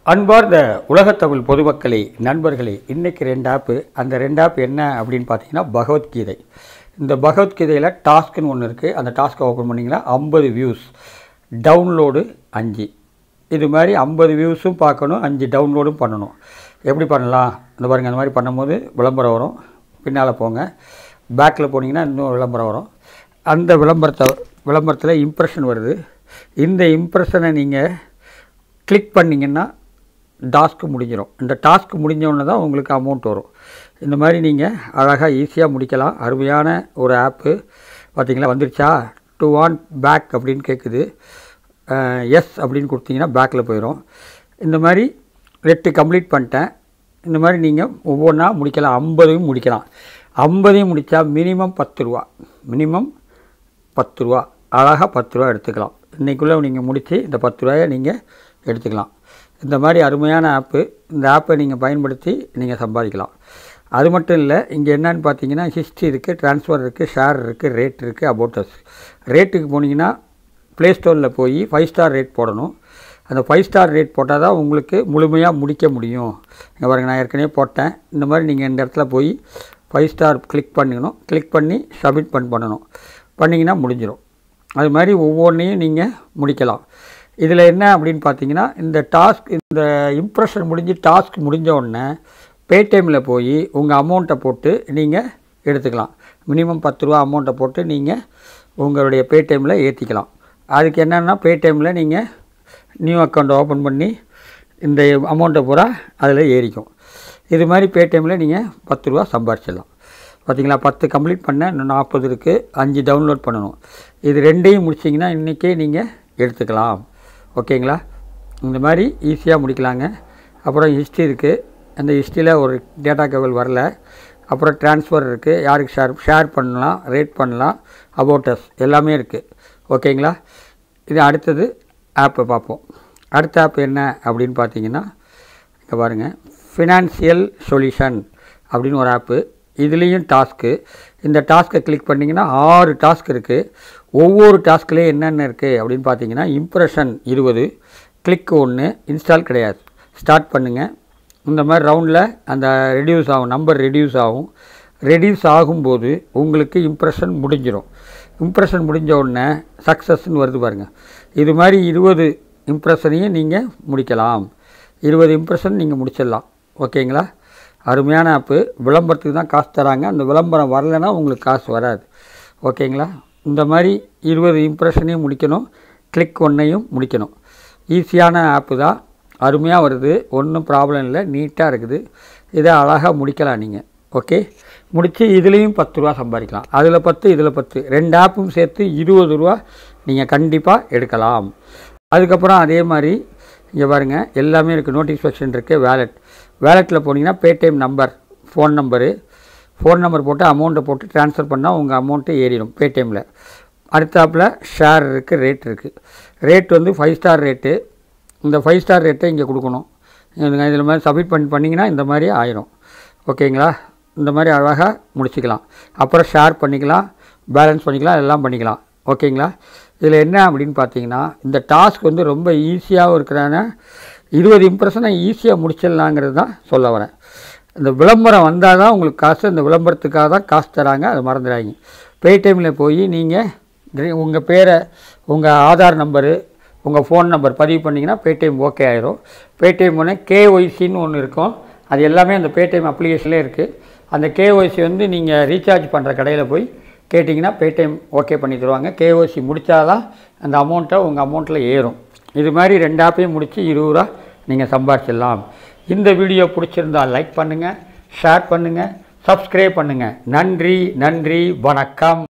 அன்பார்ந்த உலகத்தமிழ் பொதுமக்களே, நண்பர்களே, இன்றைக்கி 2 ஆப்பு. அந்த 2 ஆப் என்ன அப்படின்னு பார்த்தீங்கன்னா பகவத்கீதை. இந்த பகவத்கீதையில் டாஸ்க்குன்னு ஒன்று இருக்குது. அந்த டாஸ்க்கை ஓப்பன் பண்ணிங்கன்னா 50 வியூஸ், டவுன்லோடு 5. இது மாதிரி 50 வியூஸும் பார்க்கணும், 5 டவுன்லோடும் பண்ணணும். எப்படி பண்ணலாம்? இந்த பாருங்கள், அந்த மாதிரி பண்ணும்போது விளம்பரம் வரும். பின்னால் போங்க, பேக்கில் போனீங்கன்னா இன்னும் விளம்பரம் வரும். அந்த விளம்பரத்தில் இம்ப்ரெஷன் வருது. இந்த இம்ப்ரெஷனை நீங்கள் கிளிக் பண்ணிங்கன்னா டாஸ்க்கு முடிஞ்சிடும். இந்த டாஸ்க்கு முடிஞ்சோடனே தான் உங்களுக்கு அமௌண்ட் வரும். இந்த மாதிரி நீங்கள் அழகாக ஈஸியாக முடிக்கலாம். அருமையான ஒரு ஆப்பு. பார்த்திங்களா, வந்துருச்சா? டு வாண்ட் பேக் அப்படின்னு கேட்குது. எஸ் அப்படின்னு கொடுத்தீங்கன்னா பேக்கில் போயிடும். இந்த மாதிரி 8 கம்ப்ளீட் பண்ணிட்டேன். இந்த மாதிரி நீங்கள் ஒவ்வொன்றா முடிக்கலாம். 50 முடிக்கலாம். 50 முடித்தா மினிமம் 10 ரூபா. மினிமம் 10 ரூபா. அழகாக 10 ரூபா எடுத்துக்கலாம். இன்றைக்குள்ளே நீங்கள் முடித்து இந்த 10 ரூபாயை நீங்கள் எடுத்துக்கலாம். இந்த மாதிரி அருமையான ஆப்பு. இந்த ஆப்பை நீங்கள் பயன்படுத்தி நீங்கள் சம்பாதிக்கலாம். அது மட்டும் இல்லை, இங்கே என்னன்னு பார்த்தீங்கன்னா ஹிஸ்ட்ரி இருக்குது, ட்ரான்ஸ்ஃபர் இருக்குது, ஷேர் இருக்குது, ரேட் இருக்குது, அபோட்டஸ். ரேட்டுக்கு போனீங்கன்னா ப்ளே ஸ்டோரில் போய் 5 ஸ்டார் ரேட் போடணும். அந்த 5 ஸ்டார் ரேட் போட்டால் தான் உங்களுக்கு முழுமையாக முடிக்க முடியும். இங்கே பாருங்கள், நான் ஏற்கனவே போட்டேன். இந்த மாதிரி நீங்கள் இந்த இடத்துல போய் 5 ஸ்டார் கிளிக் பண்ணிக்கணும். கிளிக் பண்ணி சப்மிட் பண்ணணும். பண்ணிங்கன்னா முடிஞ்சிடும். அது மாதிரி ஒவ்வொன்றையும் நீங்கள் முடிக்கலாம். இதில் என்ன அப்படின்னு பார்த்தீங்கன்னா, இந்த டாஸ்க், இந்த இம்ப்ரெஷன் முடிஞ்சு டாஸ்க் முடிஞ்ச உடனே பேடிஎம்மில் போய் உங்கள் அமௌண்ட்டை போட்டு நீங்கள் எடுத்துக்கலாம். மினிமம் 10 ரூபா அமௌண்ட்டை போட்டு நீங்கள் உங்களுடைய பேடிஎம்மில் ஏற்றிக்கலாம். அதுக்கு என்னென்னா, பேடிஎம்மில் நீங்கள் நியூ அக்கௌண்ட்டை ஓப்பன் பண்ணி இந்த அமௌண்ட்டை பூரா அதில் ஏறிக்கும். இது மாதிரி பேடிஎம்மில் நீங்கள் 10 ரூபா சம்பாரிச்சிடலாம். பார்த்திங்களா, 10 கம்ப்ளீட் பண்ண, இன்னும் 40 இருக்குது. 5 டவுன்லோட் பண்ணணும். இது 2ஐயும் முடிச்சிங்கன்னா இன்றைக்கே நீங்கள் எடுத்துக்கலாம். ஓகேங்களா? இந்த மாதிரி ஈஸியாக முடிக்கலாங்க. அப்புறம் ஹிஸ்ட்ரி இருக்குது. அந்த ஹிஸ்ட்ரியில் ஒரு டேட்டா கேபிள் வரல. அப்புறம் ட்ரான்ஸ்ஃபர் இருக்குது, யாருக்கு ஷேர் பண்ணலாம், ரேட் பண்ணலாம், அபோட்டஸ் எல்லாமே இருக்குது. ஓகேங்களா? இது அடுத்தது ஆப்பை பார்ப்போம். அடுத்த ஆப் என்ன அப்படின்னு பார்த்தீங்கன்னா, இங்கே பாருங்கள், ஃபினான்சியல் சொல்யூஷன் அப்படின்னு ஒரு ஆப்பு. இதுலேயும் டாஸ்க்கு. இந்த டாஸ்க்கை கிளிக் பண்ணிங்கன்னா 6 டாஸ்க் இருக்குது. ஒவ்வொரு டாஸ்க்லேயும் என்னென்ன இருக்குது அப்படின்னு பார்த்தீங்கன்னா, இம்ப்ரெஷன் 20, கிளிக் 1, இன்ஸ்டால் கிடையாது. ஸ்டார்ட் பண்ணுங்கள். இந்த மாதிரி ரவுண்டில் அந்த ரெடியூஸ் ஆகும், நம்பர் ரெடியூஸ் ஆகும். ரெடியூஸ் ஆகும்போது உங்களுக்கு இம்ப்ரெஷன் முடிஞ்சிடும். இம்ப்ரெஷன் முடிஞ்ச உடனே சக்ஸஸ்ன்னு வருது பாருங்கள். இது மாதிரி 20 இம்ப்ரெஷனையும் நீங்கள் முடிக்கலாம். 20 இம்ப்ரெஷன் நீங்கள் முடிச்சிடலாம். ஓகேங்களா? அருமையான ஆப்பு. விளம்பரத்துக்கு தான் காசு தராங்க. அந்த விளம்பரம் வரலைன்னா உங்களுக்கு காசு வராது. ஓகேங்களா? இந்த மாதிரி 20 இம்ப்ரெஷனையும் முடிக்கணும், கிளிக் 1ஐயும் முடிக்கணும். ஈஸியான ஆப்பு தான். அருமையாக வருது. ஒன்றும் ப்ராப்ளம் இல்லை. நீட்டாக இருக்குது. இதை அழகாக முடிக்கலாம் நீங்கள். ஓகே, முடித்து இதுலேயும் 10 ரூபா சம்பாதிக்கலாம். அதில் 10, இதில் 10, 2 ஆப்பும் சேர்த்து 20 ரூபா நீங்கள் கண்டிப்பாக எடுக்கலாம். அதுக்கப்புறம் அதே மாதிரி இங்கே பாருங்கள், எல்லாமே இருக்குது. நோட்டிஃபிகேஷன் இருக்குது. வேலெட்டில் போனீங்கன்னா பேடிஎம் நம்பர், ஃபோன் நம்பர் போட்டு அமௌண்ட்டை போட்டு ட்ரான்ஸ்ஃபர் பண்ணால் உங்கள் அமௌண்ட்டு ஏறிடும் பேடிஎம்மில். அடுத்தாப்பில் ஷேர் இருக்குது, ரேட் இருக்குது. ரேட் வந்து 5 ஸ்டார் ரேட்டு. இந்த 5 ஸ்டார் ரேட்டை இங்கே கொடுக்கணும். இதில் மாதிரி சப்மிட் பண்ணிங்கன்னா இந்த மாதிரி ஆயிரும். ஓகேங்களா? இந்த மாதிரி அழகாக முடிச்சிக்கலாம். அப்புறம் ஷேர் பண்ணிக்கலாம், பேலன்ஸ் பண்ணிக்கலாம், எல்லாம் பண்ணிக்கலாம். ஓகேங்களா? இதில் என்ன அப்படின்னு பார்த்தீங்கன்னா, இந்த டாஸ்க் வந்து ரொம்ப ஈஸியாகவும் இருக்கிறான 20 இம்ப்ரெஷனை ஈஸியாக முடிச்சிடலாங்கிறது தான் சொல்ல வரேன். இந்த விளம்பரம் வந்தால் தான் உங்களுக்கு காசு. இந்த விளம்பரத்துக்காக தான் காசு தராங்க, அதை மறந்துடாதீங்க. பேடிஎம்மில் போய் நீங்கள் உங்கள் பேரை, உங்கள் ஆதார் நம்பரு, உங்கள் ஃபோன் நம்பர் பதிவு பண்ணிங்கன்னா பேடிஎம் ஓகே ஆயிரும். பேடிஎம் ஒன்று கேஒய்சின்னு ஒன்று இருக்கும். அது எல்லாமே அந்த பேடிஎம் அப்ளிகேஷன்லேயே இருக்குது. அந்த கேஒய்சி வந்து நீங்கள் ரீசார்ஜ் பண்ணுற கடையில் போய் கேட்டிங்கன்னா பேடிஎம் ஓகே பண்ணி தருவாங்க. கேஒய்சி முடித்தா தான் அந்த அமௌண்ட்டை உங்கள் அமௌண்ட்டில் ஏறும். இது மாதிரி 2 ஆப்பையும் முடித்து 20 ரூபா நீங்கள் சம்பாதிச்சிடலாம். இந்த வீடியோ பிடிச்சிருந்தால் லைக் பண்ணுங்கள், ஷேர் பண்ணுங்கள், சப்ஸ்கிரைப் பண்ணுங்கள். நன்றி, வணக்கம்.